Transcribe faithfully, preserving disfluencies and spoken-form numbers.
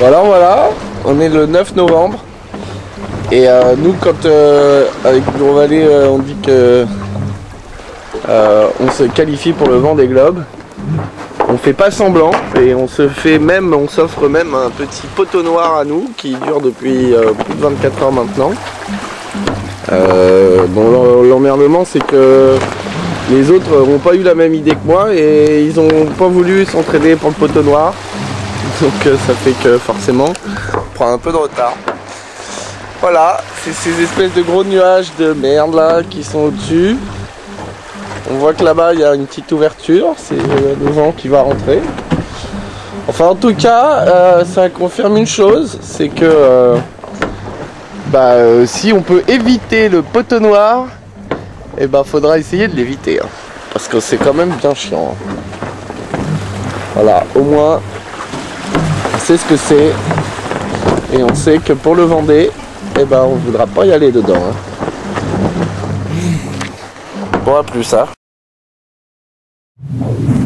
Voilà, voilà, on est le neuf novembre. Et euh, nous, quand euh, avec Gros Vallée, euh, on dit que euh, on se qualifie pour le Vendée Globe, on fait pas semblant et on se fait même, on s'offre même un petit poteau noir à nous qui dure depuis euh, plus de vingt-quatre heures maintenant. Euh, bon, l'emmerdement, c'est que les autres n'ont pas eu la même idée que moi et ils n'ont pas voulu s'entraîner pour le poteau noir. Donc euh, ça fait que forcément, on prend un peu de retard. Voilà, c'est ces espèces de gros nuages de merde là qui sont au-dessus. On voit que là-bas il y a une petite ouverture, c'est euh, le vent qui va rentrer. Enfin en tout cas, euh, ça confirme une chose, c'est que euh, bah, euh, si on peut éviter le poteau noir, et eh ben faudra essayer de l'éviter. Hein, parce que c'est quand même bien chiant. Hein. Voilà, au moins on sait ce que c'est. Et on sait que pour le Vendée, eh ben on voudra pas y aller dedans. Hein. Bon, à plus, hein.